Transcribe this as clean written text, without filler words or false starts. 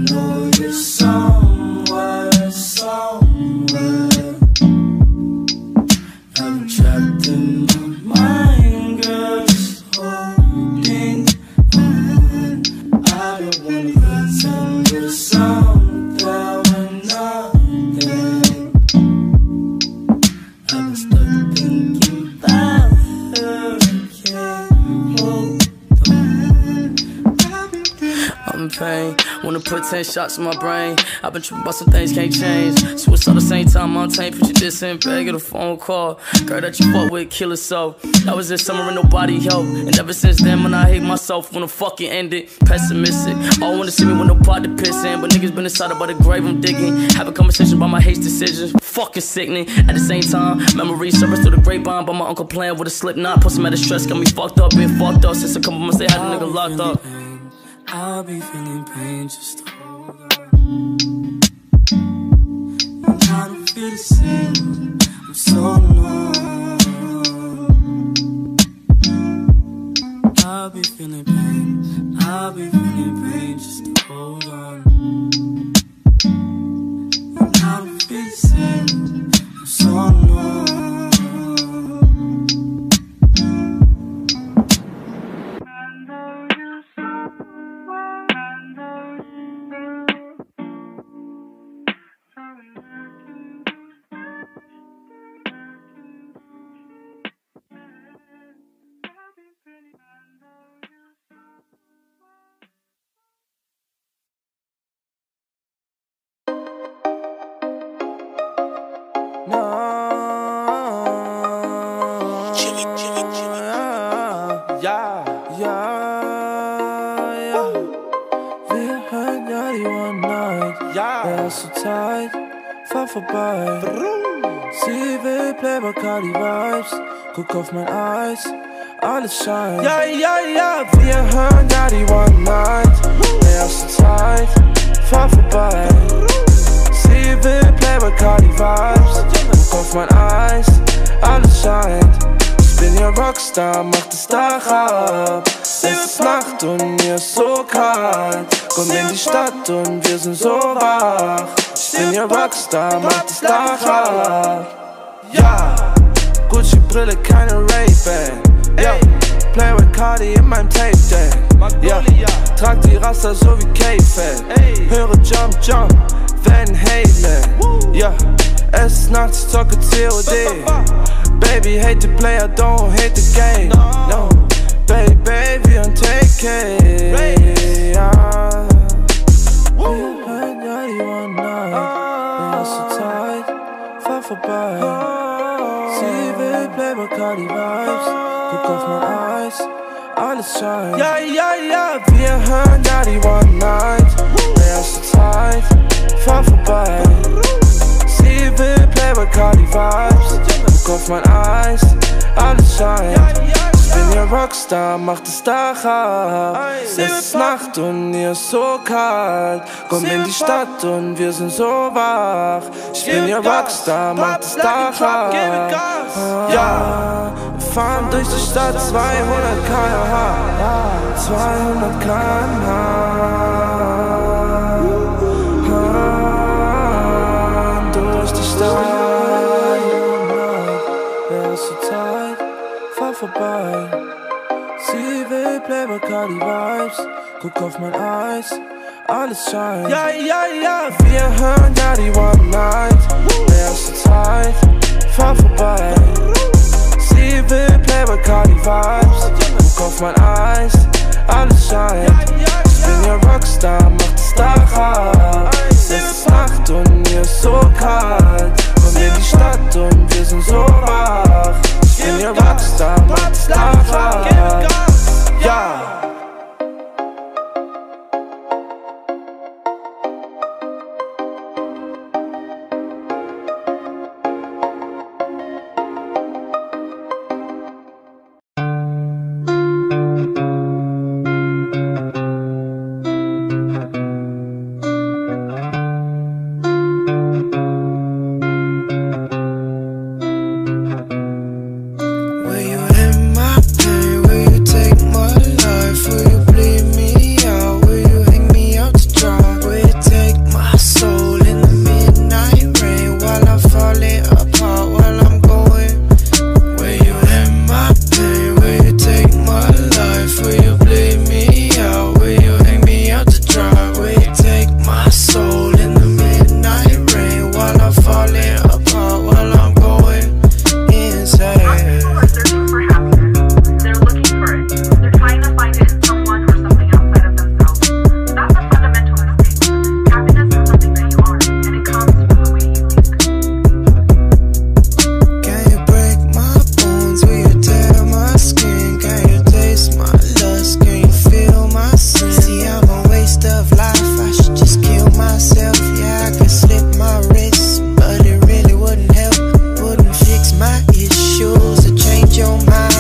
know you're somewhere, somewhere. I'm trapped in my mind, girl, just holding on. I don't wanna pretend you're something when not there. I'm stuck thinking about her, can't hold on. I'm in pain, wanna put 10 shots in my brain. I've been tripping about some things can't change. Suicide the same time I'm tame. Put your diss in bag, get a phone call. Girl that you fuck with, kill herself. That was this summer and nobody helped. And ever since then, when I hate myself, when the fucking ended. Pessimistic, all wanna see me with no pot to piss in. But niggas been inside about the grave I'm digging. Have a conversation about my hate decisions. Fucking sickening. At the same time, memories surface through the grapevine. By my uncle playing with a slip knot. Put some out of stress, got me fucked up. Been fucked up since a couple months they had a nigga locked up. I'll be feeling pain, just hold on. And I don't feel the same, I'm so numb. I'll be feeling pain, I'll be feeling pain, just hold on. And I don't feel the same, I'm so numb. So tight, fahr vorbei. Sie will Playboy-Cardi Vibes. Guck auf mein Eis, alles scheint. Ja, ja, ja, wir hören ja die One Night. Erste Zeit, fahr vorbei. Sie will Playboy-Cardi Vibes. Guck auf mein Eis, alles scheint. Ich bin ihr Rockstar, mach das Dach ab. Es ist Nacht und mir ist so kalt. Komm in die Stadt und wir sind so wach. Ich bin ihr Rockstar, mach das Dach ab. Ja, Gucci-Brille, keine Ray-Ban. Ja, Playboy Cardi in meinem Tape-Deck. Ja, trag die Raster so wie K-Fed. Höre Jump, Jump, Van Halen. Ja, es ist nachts, zocke COD. Baby, hate the player, don't hate the game. No, baby, I'm taking. Yeah. Wir hören ja die One Night. Bin so tight, fahr vorbei. Sie will Playboy-Cardi Vibes. Guck auf mein Eis, alles scheint. Ja, ja, ja, wir hören ja die One Night. Erste Zeit, fahr vorbei. Sie will Playboy-Cardi Vibes. Guck auf mein Eis, alles scheint. Ich bin ihr Rockstar, mach das Dach ab. Es ist Nacht und mir ist so kalt. Komm in die Stadt und wir sind so wach. Ich bin ihr Rockstar, mach das Dach ab. Ja, wir fahren durch die Stadt 200 km/h. 200 km/h. Durch die Stadt. Wer ist so tight? Fahr vorbei. Sie will Playboy-Cardi Vibes. Guck auf mein Eis, alles scheint. Ja, ja, ja, wir hören ja die One Night. Erste Zeit, fahr vorbei. Sie will Playboy-Cardi Vibes. Guck auf mein Eis, alles scheint. Ich bin ihr Rockstar, mach das Dach ab. Es ist Nacht und mir ist so kalt. Komm in die Stadt und wir sind so wach. Ich bin ihr Rockstar, mach das Dach ab. Ja. Were you in my my issues to change your mind.